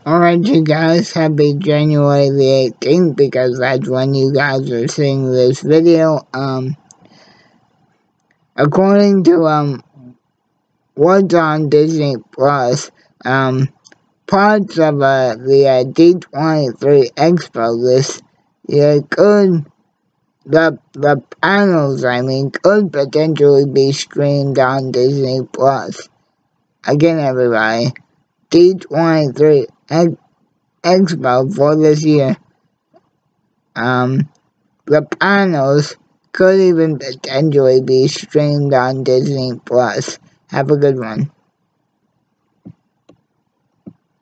Alright, you guys, happy January the 18th, because that's when you guys are seeing this video. According to, what's on Disney Plus, parts of, the, D23 Expo this year the panels, could potentially be streamed on Disney Plus. Again, everybody, D23 Expo for this year. The panels could even potentially be streamed on Disney Plus. Have a good one.